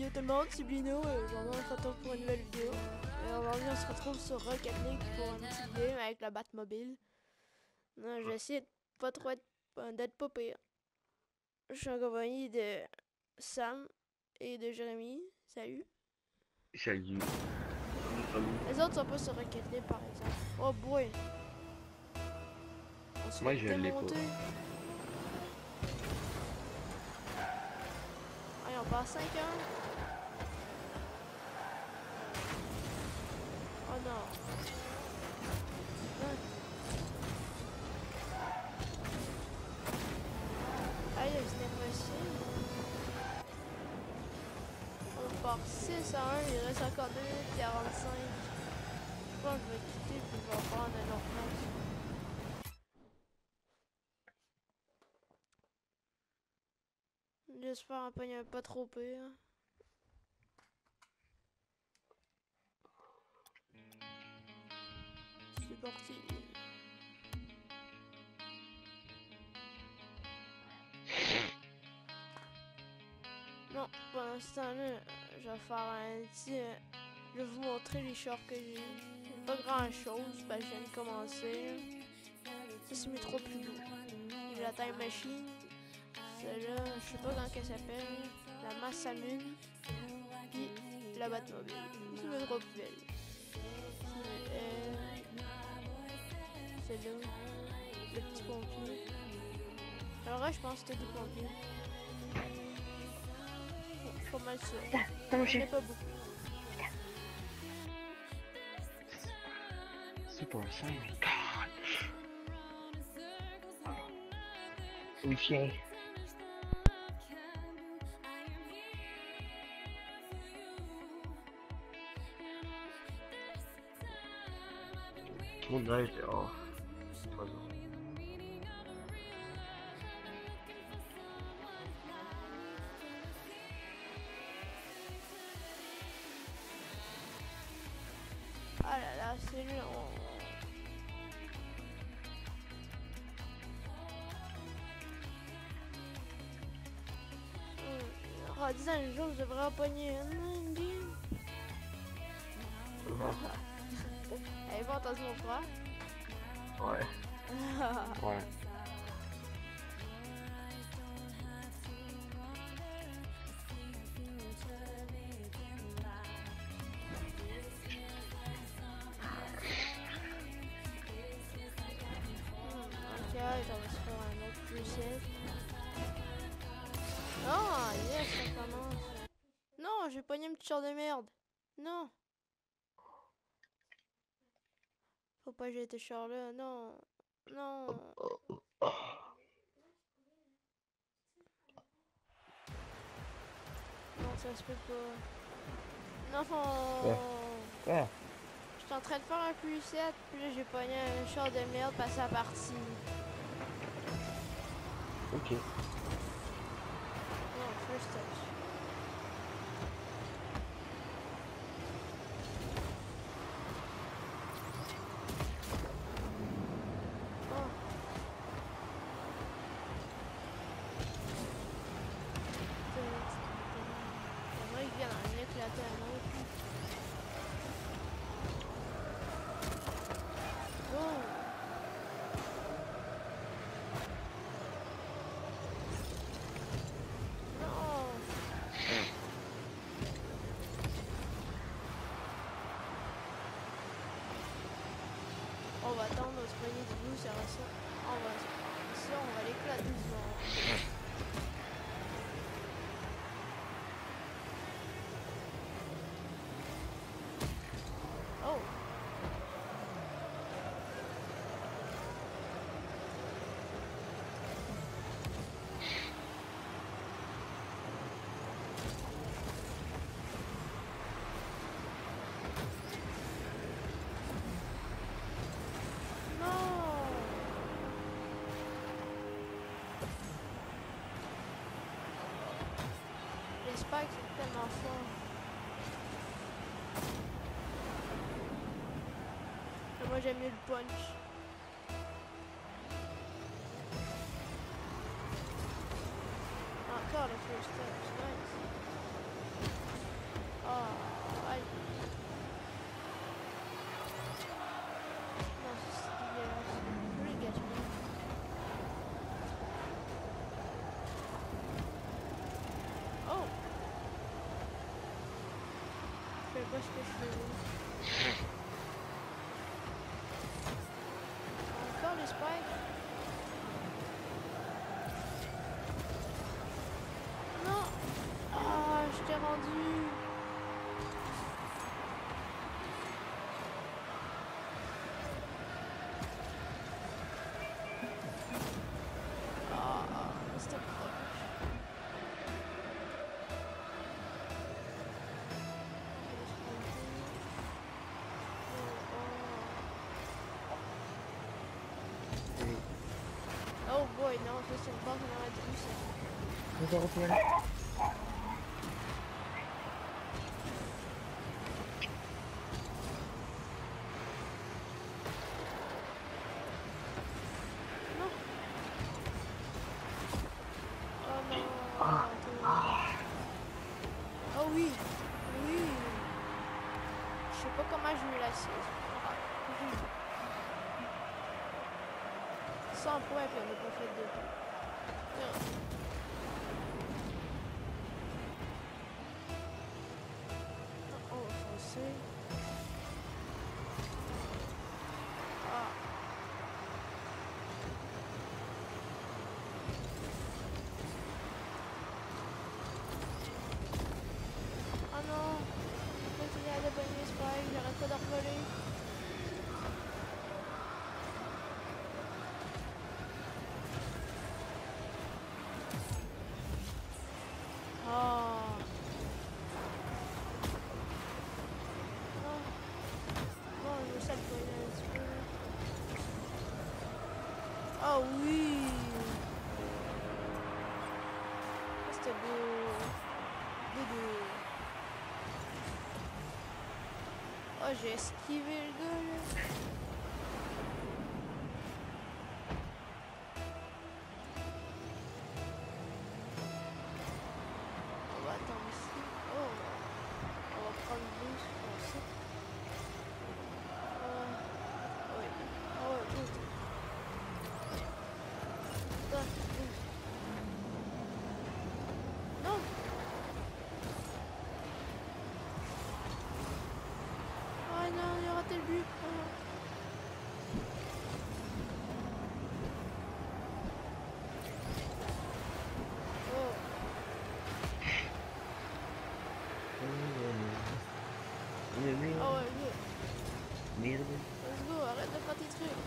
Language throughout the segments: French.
tout le monde, c'est Blino, j'en ai une photo pour une nouvelle vidéo. Aujourd'hui on se retrouve sur Rocket League pour une petite game avec la Batmobile. Je vais essayer de pas trop d'être pas pire. Je suis en compagnie de Sam et de Jérémy. Salut. Salut. Les autres sont pas sur Rocket League par exemple. Oh boy. On se Moi fait je l'ai pas. démonter. Ah, on passe 5 ans. Oh non. Hein? Aïe, c'est impossible. On part 6 à 1, il reste encore 2 minutes 45. Je pense que je vais quitter puis je vais prendre un autre match. J'espère en pogner un pas trop pire. C'est parti. Non, pendant ce temps-là, je vais faire un petit... je vais vous montrer les shorts que j'ai. Pas grand-chose, parce que je viens de commencer. Ça, c'est mes 3 plus lourds. J'ai la time machine. Celle-là, je sais pas comment elle s'appelle. La Massamune. Puis la Batmobile. C'est mes 3 plus belles. Celle-là. Le petit pompier. Alors là, je pense que c'était des pompiers. Pas mal ça. J'en ai pas beaucoup. C'est pas ça, mais God! Oui, chien. Tout le monde neige dehors. Toi, non. Ah là là, c'est long. Ah, 10 ans, le jour, je devrais en pogner une game. Elle est pas entendu mon frère. Ouais. Ouais. Ok, on va se faire un autre preset. Oh, yes, ça commence. Non, j'ai pogné un petit char de merde. Non. Faut pas que j'ai été char là, non. Non. Non, ça se peut pas. Non. Ouais. J'étais en train de faire un preset, puis là j'ai pogné un char de merde passé à partie. Ok. Non, first touch. Oh. J'aimerais qu'il vienne en éclater un autre. Oh. Non. On va attendre de se poigner du bout, c'est ça. On va l'éclater du monde. Oh! J'espère que c'est tellement fort. Mais moi j'aime mieux le punch. Encore le first touch, nice. quoi ce que je fais? Encore les spikes? Non! Ah, je t'ai rendu! Ah, c'était proche. Oh boy, non, ça c'est pas qu'on aurait dû ça. Non. Oh non. Oh oui. Oui. Je sais pas comment je vais la saisie. 100 points puis on n'a pas fait de tout. On va foncer. Ah. Oh non. Continuer à débogner Spike, j'arrête pas de revoler. Oh. Non. Bon, je vais s'alpoigner un petit peu. Oh oui. C'était beau. Doudou. Oh, j'ai esquivé le gars là. On va attendre ici. Oh, on va prendre le boost comme ça. Oui. Oh, ouais, boost. Boost. Non. Oh non, il a raté le but. Oh. Oh. Oh ouais, go. Merde. Let's go, arrête de faire tes trucs.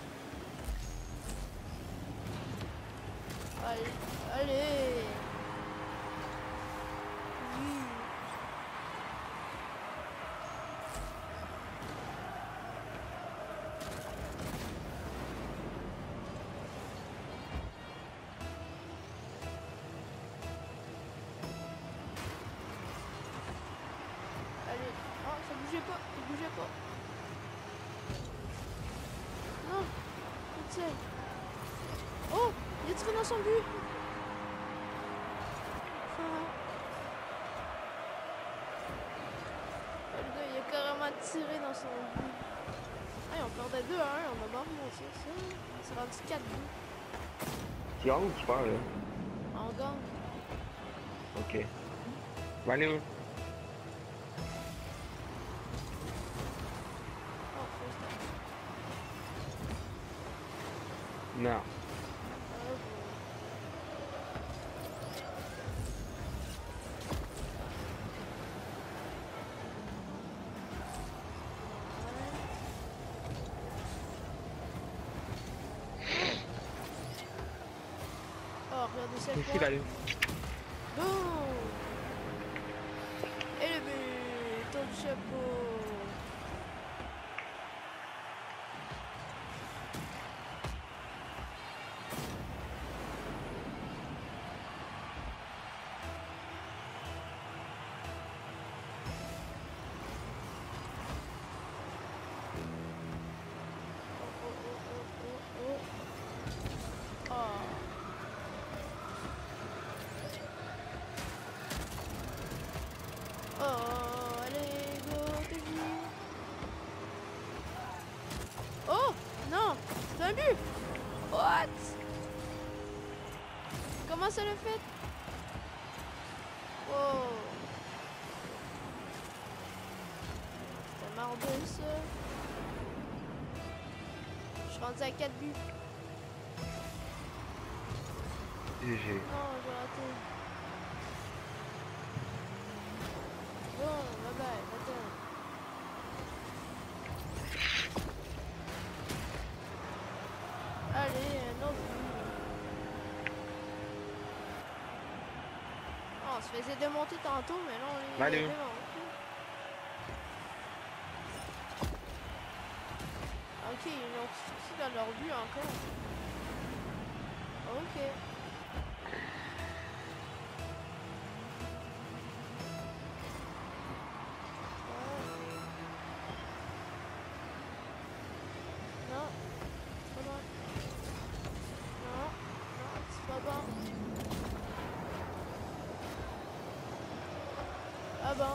Allez. Allez. Oui. Allez. Oh, ça bougeait pas. Ça bougeait pas. Non. Pitié. Oh, il a tiré dans son but. Ah. Le gars, il a carrément tiré dans son but. Hey, on perdait 2-1, on a pas remonté ça. C'est rendu 4 buts. Tu gagnes ou tu perds là? On gagne. Ok. Va aller où? Oh, faut stop. Non. Oh, regardez cette Ici, fois. va aller. Boum! Et le but! Tour du chapeau! Oh, allez, go, t'es vu. Oh, non, c'est un but. What? Comment ça le fait? Oh. regarder ça. Je suis rendu à 4 buts. GG. Non, j'ai raté. Bon, bye bye, attends. Allez, un autre but. Oh, on se faisait démonter tantôt, mais là on les Allez. démonte. Ok, ils ont sorti dans leur but encore. Ok. Non, c'est pas bon. Non, non, c'est pas bon. Ah bon.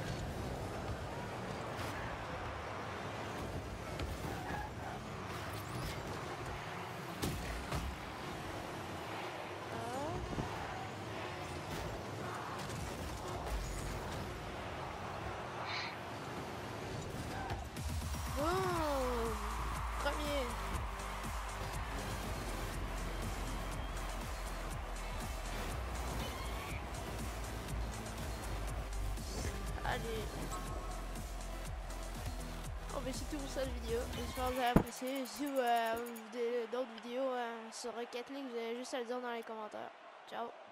Boum! Premier. Allez. Bon, ben c'est tout pour cette vidéo. J'espère que vous avez apprécié. Si vous avez d'autres vidéos sur Rocket League, vous avez juste à le dire dans les commentaires. Ciao!